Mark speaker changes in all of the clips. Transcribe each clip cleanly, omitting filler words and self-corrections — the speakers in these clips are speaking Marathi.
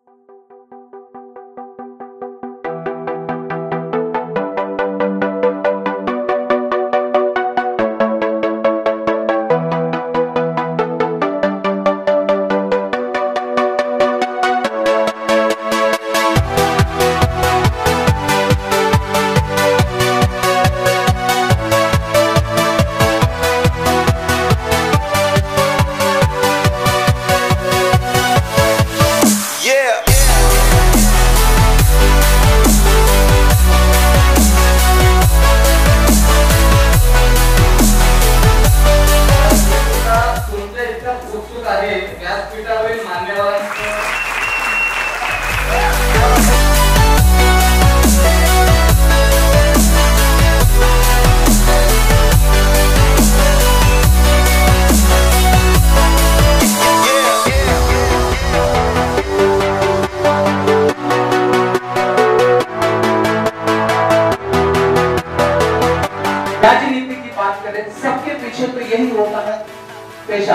Speaker 1: राजनीति की बात करें, सबके पीछे तो यही होता है पेशा।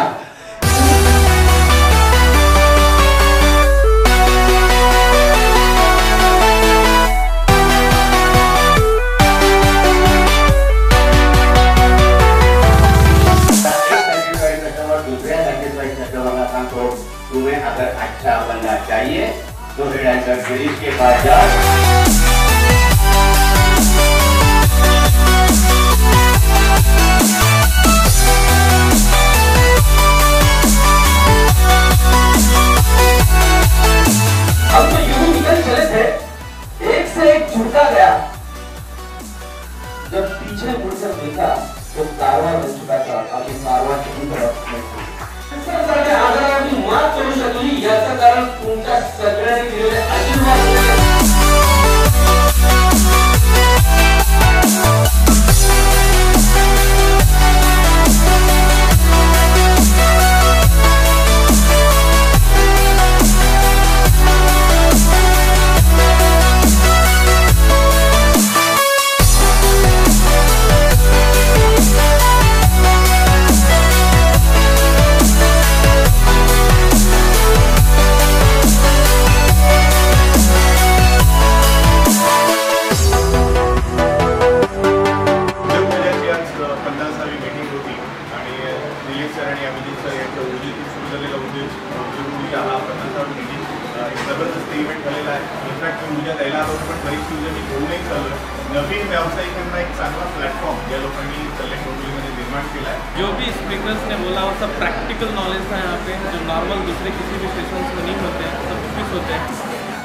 Speaker 1: दूसरे सैटिस्फाइड कस्टमर को तुम्हें अगर अच्छा बनना चाहिए तो हेड गिरीश के पास जाओ। जब पीछे मुड़कर देखा तो कारवा बन चुका था। अभी कारवा की तरफ अगर आम्ही मात करू शकली याचं कारण तुमच्या सगळ्यांनी दिलेले आशीर्वाद। जबरदस्त इव्हेंट झालेला आहे। इनफॅक्ट मी उद्या द्यायला आलो पण बरीचशी उद्या मी घेऊनही चाललो। नवीन व्यावसायिकांना एक चांगला प्लॅटफॉर्म या लोकांनी कल्याण डोंबिवलीमध्ये निर्माण केला है।
Speaker 2: जो भी स्पीकर्स ने बोला वो सब प्रैक्टिकल नॉलेज था यहाँ पे, जो नॉर्मल दूसरे किसी भी स्टेशन में नहीं होते हैं, सब कुछ होते हैं।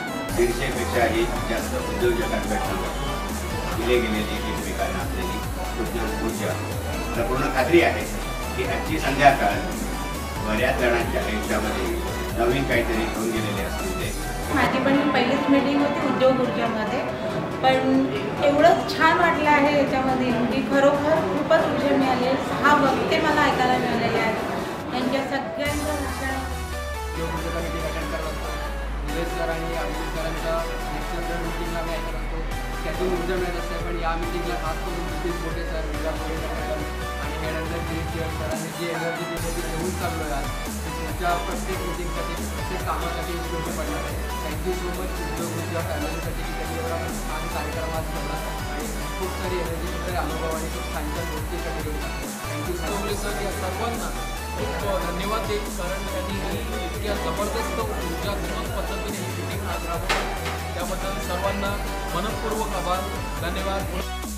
Speaker 3: 150 पेक्षाही जास्त उद्योजकांकडून दिले गेलेली एकमेकांना आपलेली उद्योग ऊर्जा मला पूर्ण खात्री आहे की आजची संध्याकाळ बऱ्याच जणांच्या आयुष्यामध्ये नवीन काहीतरी घेऊन गेलेले असतील।
Speaker 4: माझी पण पहिलीच मीटिंग होती उद्योग ऊर्जामध्ये, पण एवढं छान वाटलं आहे याच्यामध्ये की खरोखर खूपच ऊर्जा मिळाली आहे। 6 वक्ते मला ऐकायला मिळालेले आहेत। यांच्या सगळ्यांच्या
Speaker 5: उद्योग ऊर्जा मीटिंग अटेंड करत असतो। निलेश सर आणि अभिजित सरांच्या लेक्चर मीटिंगला मी ऐकत असतो, त्यातून ऊर्जा मिळत असते। पण या मीटिंगला खास करून नितीश मोठे सर, ऊर्जा मॅडम आणि हेड अंडर गिरीश सरांनी जी एनर्जी दिली ती घेऊन चाललो आहे आज। तुमच्या प्रत्येक मीटिंगसाठी प्रत्येक कामासाठी उपयोगी पडणार आहे। थँक्यू सो मच उद्योग ऊर्जा फॅमिलीसाठी की त्यांनी एवढा छान कार्यक्रम आज ठेवला आणि खूप सारी एनर्जी, खूप सारे अनुभव आणि खूप छान छान गोष्टीसाठी घेऊन थँक्यू सर। या सर्वांना खूप धन्यवाद देईल, कारण त्यांनी ही इतक्या जबरदस्त ऊर्जात्मक पद्धतीने ही मीटिंग आज राबवली, त्याबद्दल सर्वांना मनपूर्वक आभार, धन्यवाद।